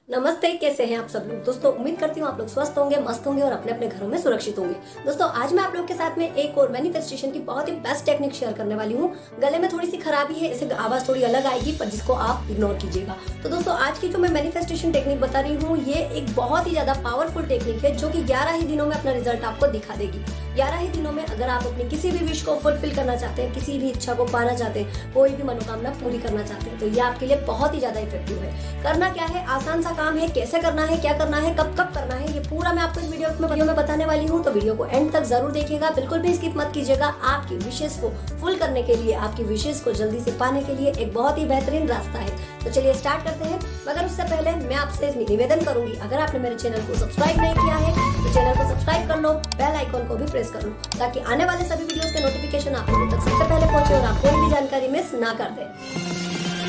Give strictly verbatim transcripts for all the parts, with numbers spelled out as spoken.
नमस्ते, कैसे हैं आप सब लोग। दोस्तों उम्मीद करती हूँ आप लोग स्वस्थ होंगे, मस्त होंगे और अपने अपने घरों में सुरक्षित होंगे। दोस्तों आज मैं आप लोग के साथ में एक और मैनिफेस्टेशन की बहुत ही बेस्ट टेक्निक शेयर करने वाली हूँ। गले में थोड़ी सी खराबी है, इसे आवाज थोड़ी अलग आएगी, पर जिसको आप इग्नोर कीजिएगा। तो दोस्तों आज की जो मैं मैनिफेस्टेशन टेक्निक बता रही हूँ, ये एक बहुत ही ज्यादा पावरफुल टेक्निक है जो कि ग्यारह ही दिनों में अपना रिजल्ट आपको दिखा देगी। ग्यारह ही दिनों में अगर आप अपनी किसी भी विश को फुलफिल करना चाहते हैं, किसी भी इच्छा को पाना चाहते हैं, कोई भी मनोकामना पूरी करना चाहते हैं, तो ये आपके लिए बहुत ही ज्यादा इफेक्टिव है। करना क्या है, आसान सा काम है। कैसे करना है, क्या करना है, कब कब करना है, ये पूरा मैं आपको इस वीडियो में वीडियो में बताने वाली हूँ। तो वीडियो को एंड तक जरूर देखिएगा, बिल्कुल भी स्किप मत कीजिएगा। आपकी विशेष को फुल करने के लिए, आपकी विशेष को जल्दी से पाने के लिए एक बहुत ही बेहतरीन रास्ता है। तो चलिए स्टार्ट करते हैं। मगर उससे पहले मैं आपसे निवेदन करूंगी, अगर आपने मेरे चैनल को सब्सक्राइब नहीं किया है तो चैनल को सब्सक्राइब कर लो, बेल आइकॉन को भी प्रेस कर लो, ताकि आने वाले सभी वीडियोस के नोटिफिकेशन आप लोगों तक सबसे पहले पहुंचे और आप कोई भी जानकारी मिस ना कर दे।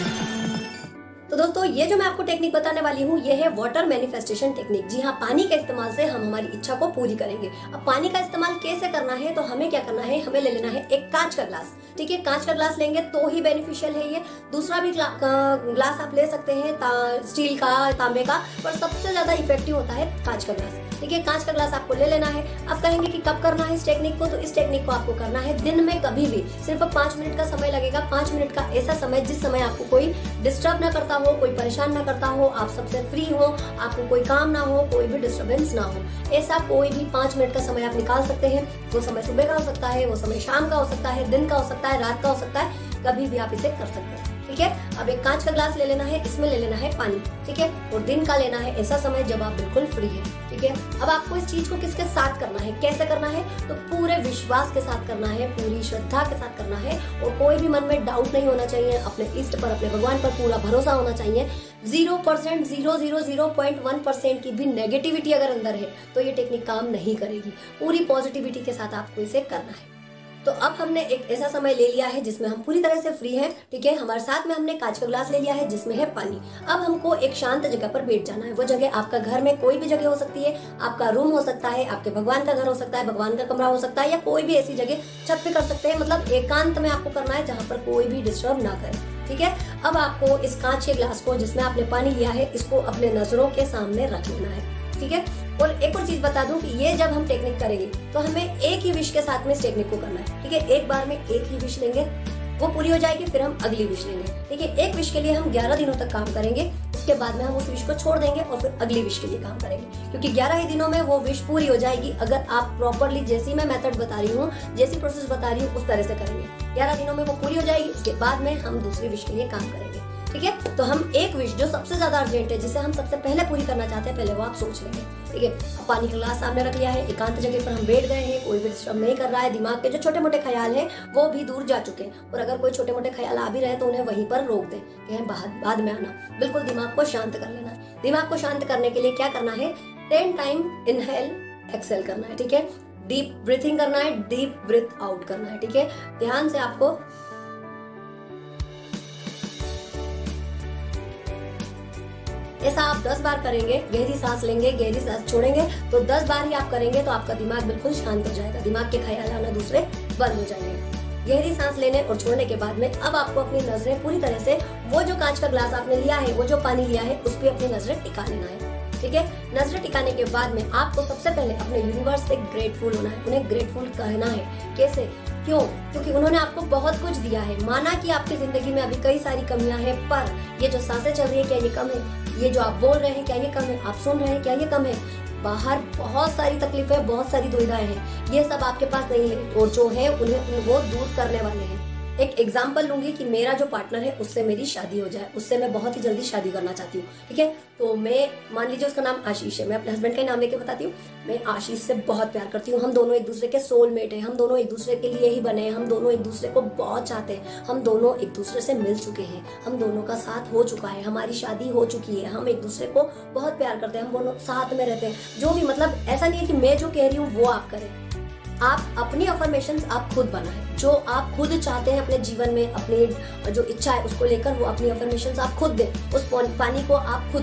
तो दोस्तों ये जो मैं आपको टेक्निक बताने वाली हूँ, ये है वाटर मैनिफेस्टेशन टेक्निक। जी हाँ, पानी के इस्तेमाल से हम हमारी इच्छा को पूरी करेंगे। अब पानी का इस्तेमाल कैसे करना है, तो हमें क्या करना है, हमें ले लेना है एक कांच का ग्लास। ठीक है, कांच का ग्लास लेंगे तो ही बेनिफिशियल है ये। दूसरा भी ग्लास आप ले सकते हैं, स्टील का, तांबे का, पर सबसे ज्यादा इफेक्टिव होता है कांच का ग्लास। ठीक है, कांच का ग्लास आपको ले लेना है। अब कहेंगे कि कब करना है इस टेक्निक को, तो इस टेक्निक को आपको करना है दिन में कभी भी। सिर्फ पांच मिनट का समय लगेगा। पांच मिनट का ऐसा समय जिस समय आपको कोई डिस्टर्ब ना करता हो, कोई परेशान ना करता हो, आप सबसे फ्री हो, आपको कोई काम ना हो, कोई भी डिस्टर्बेंस ना हो। ऐसा कोई भी पांच मिनट का समय आप निकाल सकते हैं। वो समय सुबह का हो सकता है, वो समय शाम का हो सकता है, दिन का हो सकता है, रात का हो सकता है, कभी भी आप इसे कर सकते हैं। ठीक है, अब एक कांच का ग्लास ले लेना है, इसमें ले लेना है पानी। ठीक है, और दिन का लेना है ऐसा समय जब आप बिल्कुल फ्री है। ठीक है, अब आपको इस चीज को किसके साथ करना है, कैसे करना है, तो पूरे विश्वास के साथ करना है, पूरी श्रद्धा के साथ करना है, और कोई भी मन में डाउट नहीं होना चाहिए। अपने इष्ट पर, अपने भगवान पर पूरा भरोसा होना चाहिए। Zero percent zero zero zero point one percent की भी नेगेटिविटी अगर अंदर है तो ये टेक्निक काम नहीं करेगी। पूरी पॉजिटिविटी के साथ आपको इसे करना है। तो अब हमने एक ऐसा समय ले लिया है जिसमें हम पूरी तरह से फ्री हैं। ठीक है, हमारे साथ में हमने कांच का ग्लास ले लिया है जिसमें है पानी। अब हमको एक शांत जगह पर बैठ जाना है। वो जगह आपका घर में कोई भी जगह हो सकती है, आपका रूम हो सकता है, आपके भगवान का घर हो सकता है, भगवान का कमरा हो सकता है, या कोई भी ऐसी जगह छत पे कर सकते हैं। मतलब एकांत में आपको करना है जहाँ पर कोई भी डिस्टर्ब ना करे। ठीक है, अब आपको इस कांच के ग्लास को जिसमें आपने पानी लिया है, इसको अपने नजरों के सामने रख लेना है। ठीक है, और एक और चीज बता दूं कि ये जब हम टेक्निक करेंगे तो हमें एक ही विश के साथ में इस टेक्निक को करना है। ठीक है, एक बार में एक ही विश लेंगे, वो पूरी हो जाएगी, फिर हम अगली विश लेंगे। ठीक है, एक विश के लिए हम ग्यारह दिनों तक काम करेंगे, उसके बाद में हम उस विश को छोड़ देंगे और फिर अगली विश के लिए काम करेंगे, क्योंकि ग्यारह ही दिनों में वो विश पूरी हो जाएगी। अगर आप प्रॉपरली, जैसी मैं मेथड बता रही हूँ, जैसी प्रोसेस बता रही हूँ, उस तरह से करेंगे, ग्यारह दिनों में वो पूरी हो जाएगी। उसके बाद में हम दूसरी विश के लिए काम करेंगे। ठीक है, तो हम एक विश जो सबसे ज्यादा अर्जेंट है, जिसे हम सबसे पहले पूरी करना चाहते हैं, पहले वो आप सोच लेंगे। ठीक है, अब पानी का ग्लास सामने रख लिया है, एकांत जगह पर हम बैठ गए हैं, कोई भी डिस्टर्ब नहीं कर रहा है, दिमाग के जो छोटे मोटे ख्याल हैं वो भी दूर जा चुके हैं। और अगर कोई छोटे मोटे ख्याल आ भी रहे तो उन्हें वहीं पर रोक दें, कहें बाद बाद में आना। बिल्कुल दिमाग को शांत कर लेना है। दिमाग को शांत करने के लिए क्या करना है, टेन टाइम इनहेल एक्सेल करना है। ठीक है, डीप ब्रीथिंग करना है, डीप ब्रीथ आउट करना है। ठीक है, ध्यान से आपको ऐसा आप दस बार करेंगे। गहरी सांस लेंगे, गहरी सांस छोड़ेंगे, तो दस बार ही आप करेंगे तो आपका दिमाग बिल्कुल शांत हो जाएगा। दिमाग के ख्याल आना दूसरे बंद हो जाएंगे। गहरी सांस लेने और छोड़ने के बाद में अब आपको अपनी नजरें पूरी तरह से, वो जो कांच का ग्लास आपने लिया है, वो जो पानी लिया है, उस पर अपनी नजरें टिका लेना है। ठीक है, नजरें टिकाने के बाद में आपको सबसे पहले अपने यूनिवर्स से ग्रेटफुल होना है। उन्हें ग्रेटफुल कहना है। कैसे, क्यों, क्योंकि उन्होंने आपको बहुत कुछ दिया है। माना कि आपकी जिंदगी में अभी कई सारी कमियां हैं, पर ये जो सांसें चल रही है, क्या ये कम है? ये जो आप बोल रहे हैं, क्या ये कम है? आप सुन रहे हैं, क्या ये कम है? बाहर बहुत सारी तकलीफें, बहुत सारी दुविधाएं हैं, ये सब आपके पास नहीं है, और जो है उन्हें वो दूर करने वाले हैं। एक एग्जाम्पल लूंगी कि मेरा जो पार्टनर है उससे मेरी शादी हो जाए, उससे मैं बहुत ही जल्दी शादी करना चाहती हूँ। ठीक है, तो मैं, मान लीजिए उसका नाम आशीष है, मैं अपने हस्बैंड का नाम लेके बताती हूँ। मैं आशीष से बहुत प्यार करती हूँ, हम दोनों एक दूसरे के सोलमेट हैं, हम दोनों एक दूसरे के लिए ही बने हैं, हम दोनों एक दूसरे को बहुत चाहते हैं, हम दोनों एक दूसरे से मिल चुके हैं, हम दोनों का साथ हो चुका है, हमारी शादी हो चुकी है, हम एक दूसरे को बहुत प्यार करते हैं, हम दोनों साथ में रहते हैं। जो भी, मतलब ऐसा नहीं है कि मैं जो कह रही हूँ वो आप करें। आप अपनी अफर्मेशंस आप खुद बनाएं, जो आप खुद चाहते हैं अपने जीवन में, अपनी जो इच्छा है उसको लेकर वो अपनी अफर्मेशंस आप खुद दें। उस पानी को आप खुद कहें।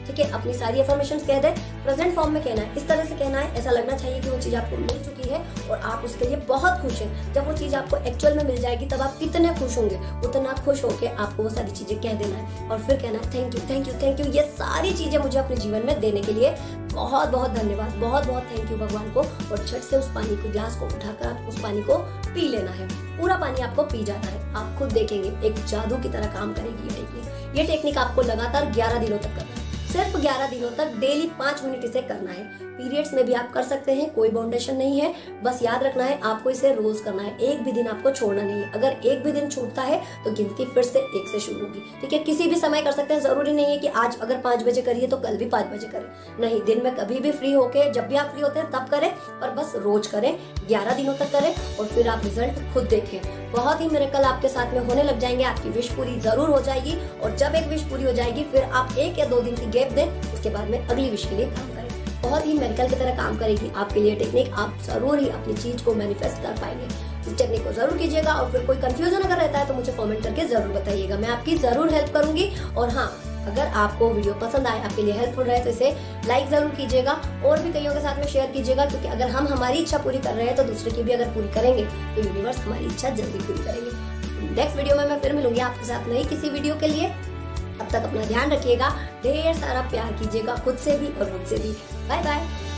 ठीक है। अपनी सारी अफर्मेशन कह दे, प्रेजेंट फॉर्म में कहना है, इस तरह से कहना है, ऐसा लगना चाहिए कि वो चीज आपको मिल चुकी है और आप उसके लिए बहुत खुश हैं। जब वो चीज आपको एक्चुअल में मिल जाएगी तब आप कितने खुश होंगे, उतना खुश होके आपको वो सारी चीजें कह देना है और फिर कहना है thank you thank you thank you, ये सारी चीजें मुझे अपने जीवन में देने के लिए बहुत बहुत धन्यवाद, बहुत बहुत थैंक यू भगवान को। और झट से उस पानी को, ग्लास को उठाकर आप उस पानी को पी लेना है। पूरा पानी आपको पी जाता है, आप खुद देखेंगे एक जादू की तरह काम करेगी ये टेक्निक। ये टेक्निक आपको लगातार ग्यारह दिनों तक करना है, सिर्फ ग्यारह दिनों तक डेली पाँच मिनट इसे करना है। पीरियड्स में भी आप कर सकते हैं, कोई बाउंडेशन नहीं है। बस याद रखना है आपको इसे रोज करना है, एक भी दिन आपको छोड़ना नहीं है। अगर एक भी दिन छूटता है तो गिनती फिर से एक से शुरू होगी, ठीक है। किसी भी समय कर सकते हैं, जरूरी नहीं है कि आज अगर पाँच बजे करिए तो कल भी पाँच बजे करें, नहीं, दिन में कभी भी फ्री होके, जब भी आप फ्री होते हैं तब करें, पर बस रोज करें, ग्यारह दिनों तक करें और फिर आप रिजल्ट खुद देखें। बहुत ही मिरेकल आपके साथ में होने लग जाएंगे, आपकी विश पूरी जरूर हो जाएगी। और जब एक विश पूरी हो जाएगी फिर आप एक या दो दिन की गैप दें, उसके बाद में अगली विश के लिए काम करें। बहुत ही मेडिकल की तरह काम करेगी आपके लिए टेक्निक, आप जरूर ही अपनी चीज को मैनिफेस्ट कर पाएंगे। इस टेक्निक को जरूर कीजिएगा और फिर कोई कंफ्यूजन अगर रहता है तो मुझे कमेंट करके जरूर बताइएगा, मैं आपकी जरूर हेल्प करूंगी। और हाँ, अगर आपको वीडियो पसंद आए, आपके लिए हेल्पफुल रहे तो इसे लाइक जरूर कीजिएगा और भी कईयों के साथ में शेयर कीजिएगा, क्योंकि अगर हम हमारी इच्छा पूरी कर रहे हैं तो दूसरे की भी अगर पूरी करेंगे तो यूनिवर्स हमारी इच्छा जल्दी पूरी करेंगे। नेक्स्ट वीडियो में मैं फिर मिलूंगी आपके साथ नई किसी वीडियो के लिए। अब तक अपना ध्यान रखिएगा, ढेर सारा प्यार कीजिएगा खुद से भी और मुझसे भी। Bye bye.